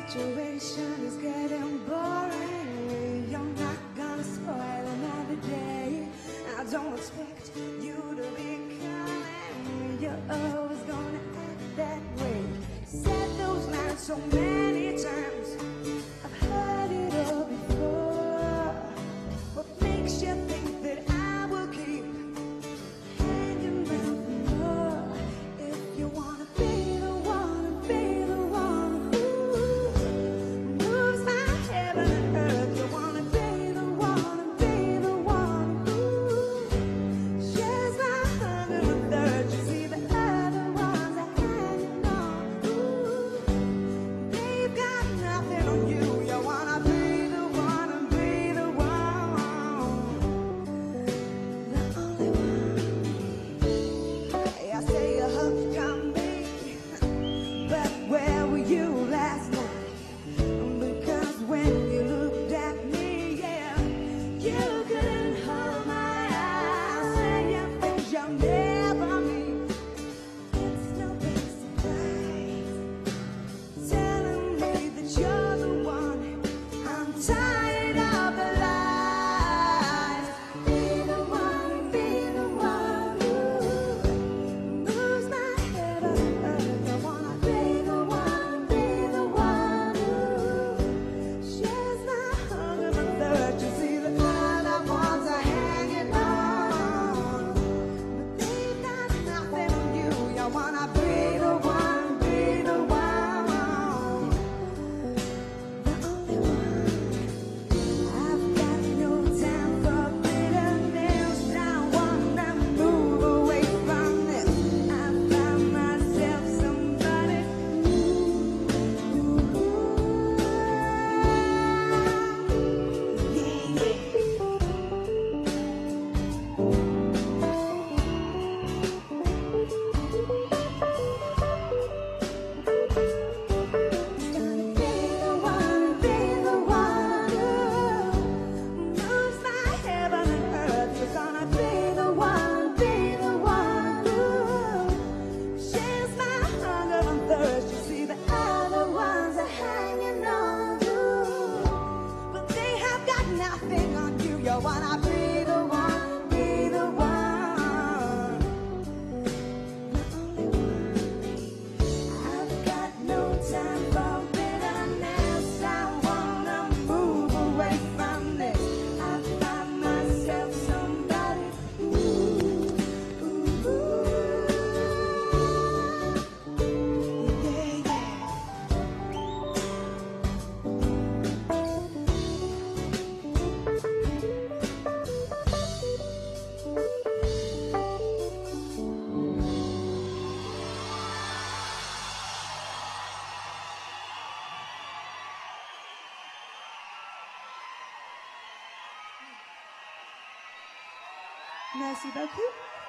situation is getting boring. You're not gonna spoil another day. I don't expect you to be coming. You're always gonna act that way. Said those lines so many times. I've heard it all before. What makes you think that I will keep hanging around for more? If you wanna be the one, be the one who moves my heaven and earth. You wanna be the one, be the one who shares my hunger and thirst. You see the other ones are hanging on. They've got nothing on you. You wanna be the one and be the one, the only one. I say you hooked on me, but where were you last night? Because when you looked at me, yeah, you couldn't hold my eyes. Saying things you'll never meet. It's no big surprise. Telling me that you're the one. I'm tired of the lies. Be the one, be the one who moves my head up and earth. I wanna be the one who shares my hunger and thirst. You see the other ones are hanging on, but they've got nothing on you. You wanna be the one, be the one, the only one. I've got no time for bitterness. I wanna move away from this. I found myself somebody. Gonna be the one who moves my heaven and earth. You're gonna be the one who shares my hunger and thirst. You see the other ones are hanging on you, but they have got nothing on you. You wanna be the one, be the one, the only one. I've got no time for bitterness. I wanna move away from this. I found myself somebody. Yeah, yeah. Merci beaucoup.